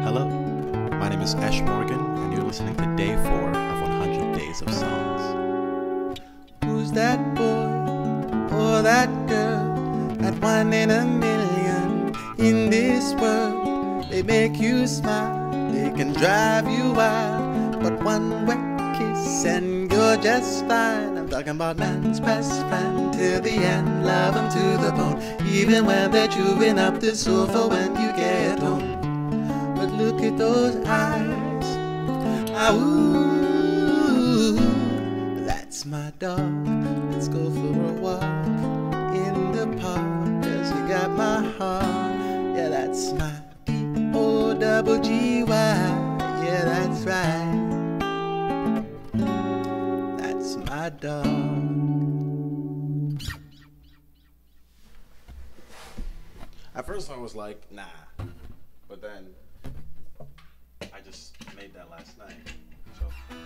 Hello, my name is Ash Morgan, and you're listening to Day 4 of 100 Days of Songs. Who's that boy or that girl? That one in a million in this world. They make you smile, they can drive you wild, but one wet kiss and you're just fine. I'm talking about man's best friend till the end, love him to the bone, even when they're chewing up the sofa when you get home. But look at those eyes, ah, ooh, that's my dog. Let's go for a walk in the park, 'cause you got my heart. Yeah, that's my D-O-double-G-Y. Yeah, that's right. That's my dog. At first I was like, nah, but then I just made that last night. So